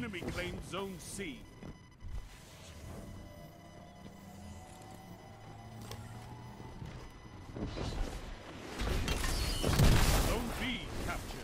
Enemy claims Zone C. Zone B captured.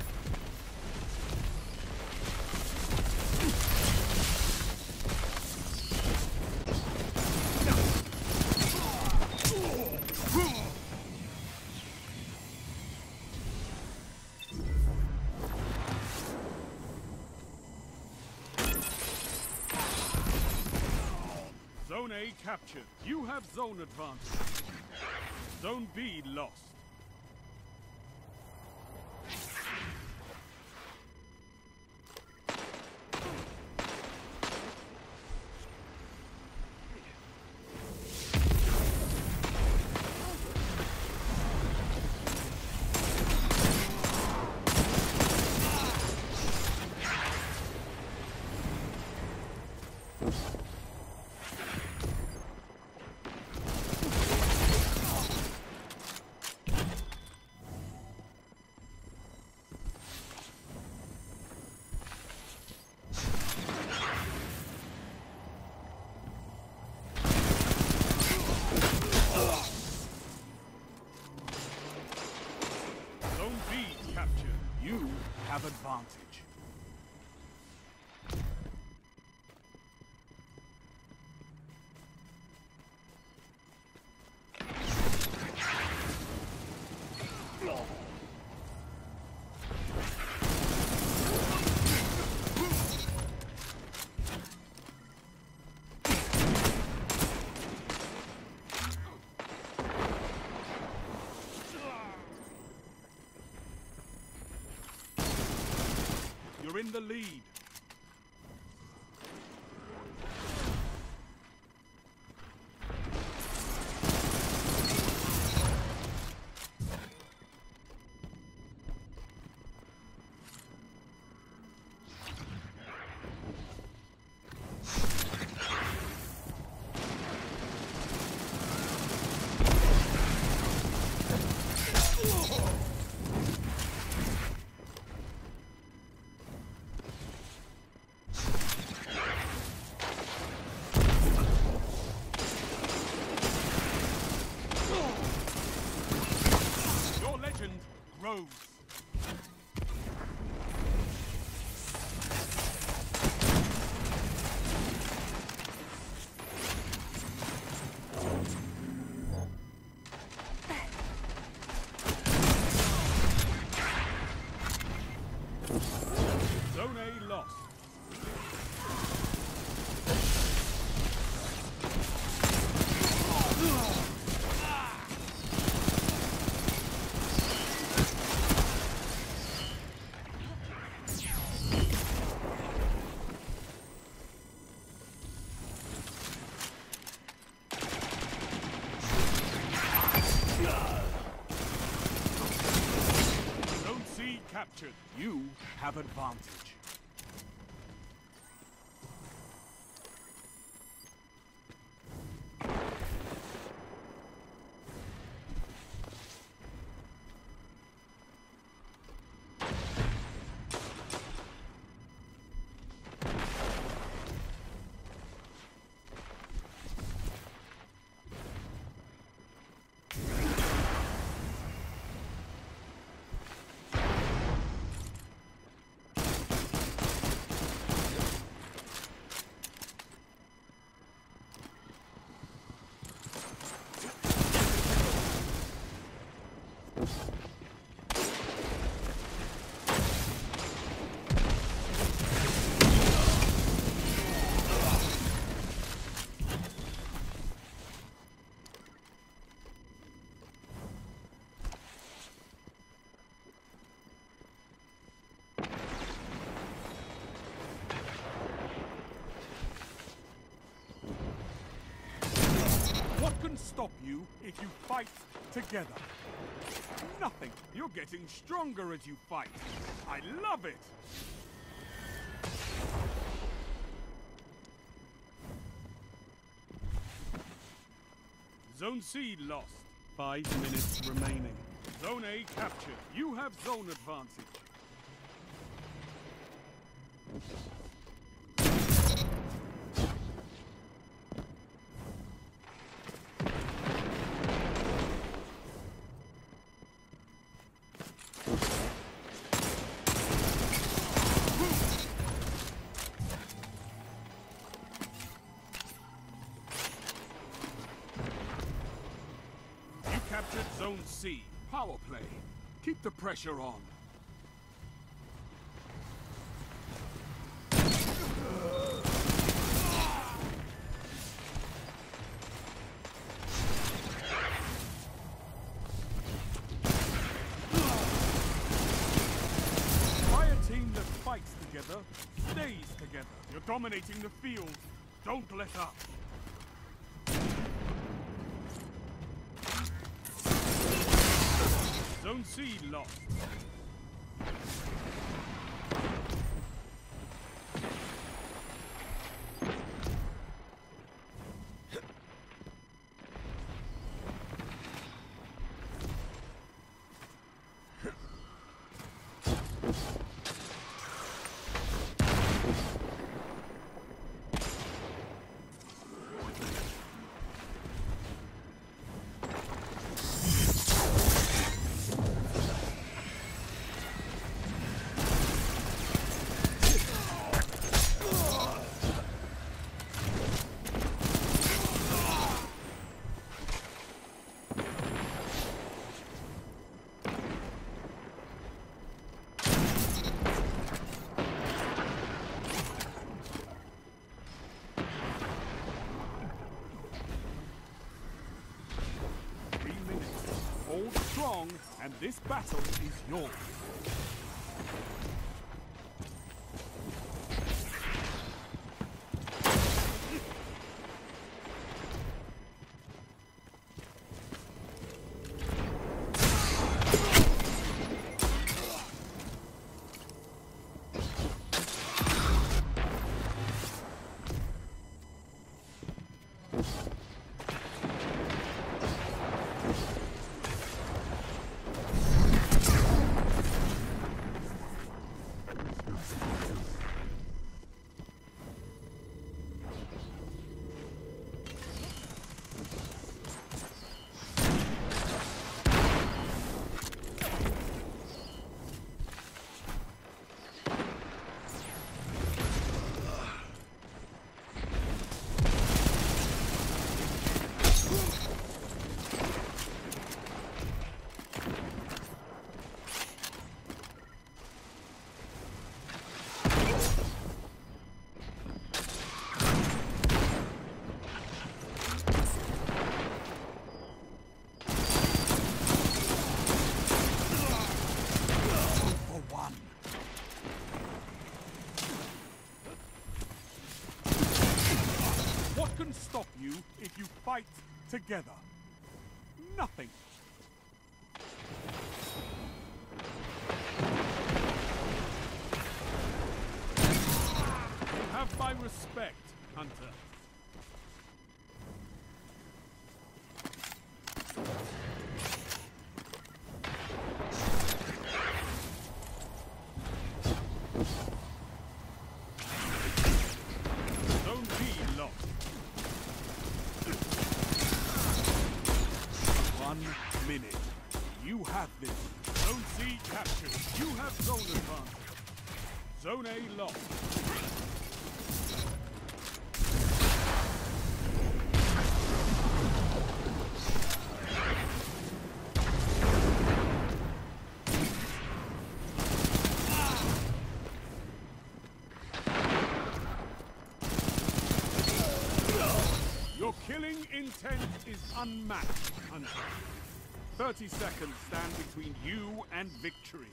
Zone A captured. You have zone advantage. Zone B lost. Zone B captured. You have advantage. You're in the lead. Your legend grows. Zone A lost. Zone C captured. You have advantage. What can stop you if you fight together? Nothing. You're getting stronger as you fight. I love it. Zone C lost. 5 minutes remaining. Zone A captured. You have zone advantage. Zone C, power play. Keep the pressure on. Fire team that fights together, stays together. You're dominating the field. Don't let up. Zone C lost. Hold strong, and this battle is yours. Can stop you if you fight together. Nothing. You have my respect, Hunter. Zone B lost. 1 minute. You have this. Zone C captured. You have zone advantage. Zone A lost. Your killing intent is unmatched, Hunter. 30 seconds stand between you and victory.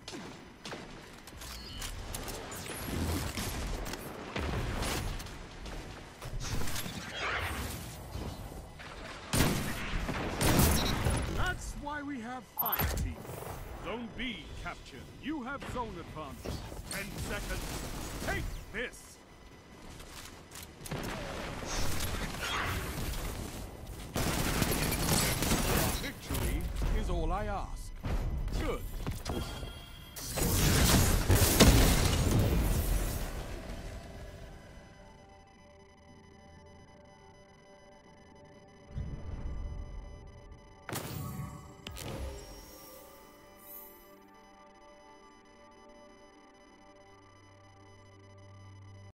That's why we have fire teams. Zone B captured. You have zone advantage. 10 seconds. Take this! Victory is all I ask. Good.